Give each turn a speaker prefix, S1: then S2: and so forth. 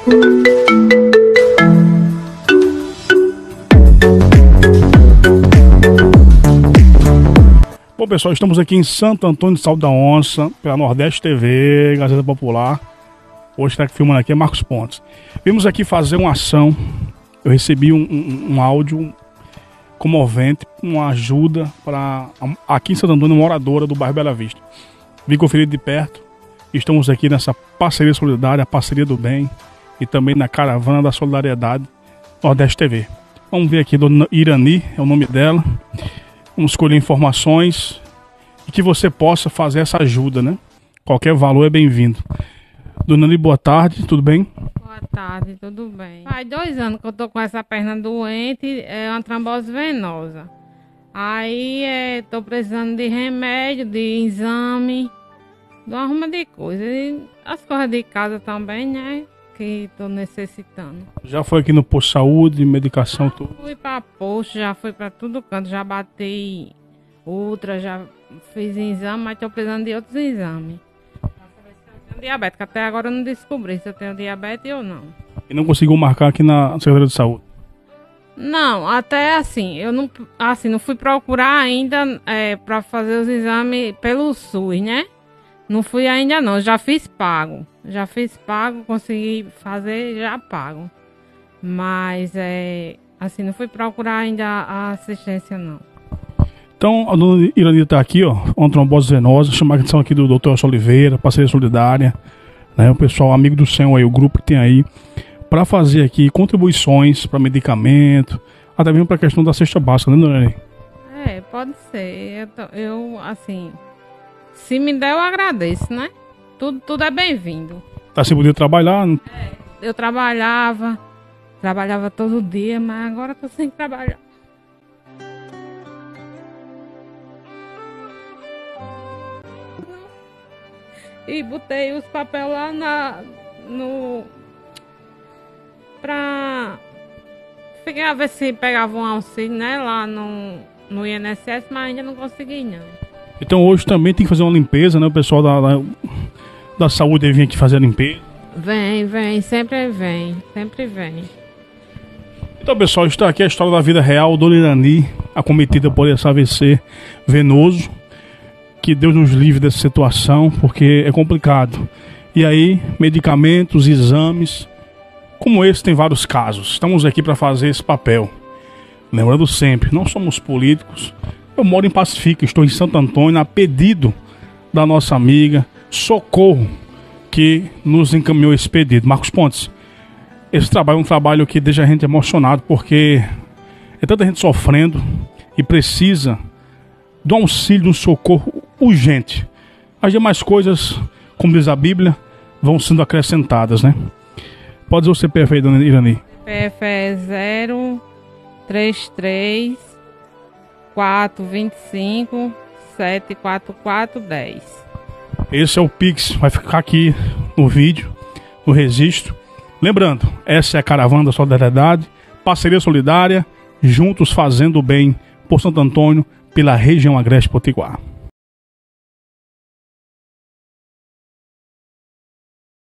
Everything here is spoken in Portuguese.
S1: Bom, pessoal, estamos aqui em Santo Antônio de Salto da Onça, pela Nordeste TV, Gazeta Popular. Hoje está filmando aqui é Marcos Pontes. Vimos aqui fazer uma ação. Eu recebi um áudio comovente, uma ajuda para aqui em Santo Antônio, moradora do bairro Bela Vista. Vim conferir de perto. Estamos aqui nessa parceria solidária, a parceria do bem, e também na caravana da solidariedade Nordeste TV. Vamos ver aqui, Dona Irani é o nome dela. Vamos escolher informações e que você possa fazer essa ajuda, né? Qualquer valor é bem-vindo. Dona Irani, boa tarde, tudo bem?
S2: Boa tarde, tudo bem. Faz 2 anos que eu tô com essa perna doente, é uma trombose venosa. Aí tô precisando de remédio, de exame, de uma arruma de coisa. E as coisas de casa também, né? Que tô necessitando.
S1: Já foi aqui no posto de saúde, medicação, tudo?
S2: Fui pra posto, já fui pra todo canto, já batei outra, já fiz exame, mas tô precisando de outros exames. Pra saber se eu tenho diabetes, que até agora eu não descobri se eu tenho diabetes ou não.
S1: E não conseguiu marcar aqui na Secretaria de Saúde?
S2: Não, até assim, eu não fui procurar ainda pra fazer os exames pelo SUS, né? Não fui ainda não, já fiz pago. Consegui fazer, já pago. Mas, assim, não fui procurar ainda a assistência, não.
S1: Então, a dona Irani está aqui, ó, uma trombose venosa, chamar a atenção aqui do Dr. Oliveira, parceria solidária, né, o pessoal amigo do Senhor aí, o grupo que tem aí, para fazer aqui contribuições para medicamento, até mesmo para a questão da cesta básica, né, dona Irani?
S2: Pode ser. Eu, assim, se me der, eu agradeço, né? Tudo é bem-vindo.
S1: Tá sem poder trabalhar?
S2: Eu trabalhava todo dia, mas agora tô sem trabalhar. E botei os papéis lá pra ficar a ver se pegava um auxílio, né, lá no INSS, mas ainda não consegui, não. Então
S1: hoje também tem que fazer uma limpeza, né? O pessoal da saúde vem aqui fazer a limpeza.
S2: Vem, sempre vem.
S1: Então, pessoal, está aqui a história da vida real, Dona Irani, acometida por esse AVC venoso. Que Deus nos livre dessa situação, porque é complicado. E aí, medicamentos, exames, como esse tem vários casos. Estamos aqui para fazer esse papel. Lembrando sempre, não somos políticos. Eu moro em Pacifica, estou em Santo Antônio, a pedido da nossa amiga Socorro, que nos encaminhou esse pedido. Marcos Pontes, esse trabalho é um trabalho que deixa a gente emocionado, porque é tanta gente sofrendo e precisa do auxílio, de um socorro urgente. As demais coisas, como diz a Bíblia, vão sendo acrescentadas, né? Pode dizer o CPF aí, dona Irani.
S2: CPF é 033 425 74410.
S1: Esse é o Pix, vai ficar aqui no vídeo, no registro. Lembrando, essa é a caravana da solidariedade, parceria solidária, juntos fazendo o bem por Santo Antônio, pela região Agreste Potiguar.